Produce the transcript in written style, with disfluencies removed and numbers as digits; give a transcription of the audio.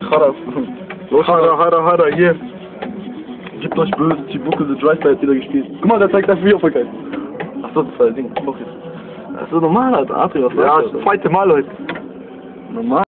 Charas. Hara, hier. Gibt euch böse, Chibuku the Dry Side wieder gespielt. Guck mal, der zeigt das Video verkehrt. Achso, das war das Ding. Das ist normal, Alter. Ja, das zweite Mal, Leute. Normal.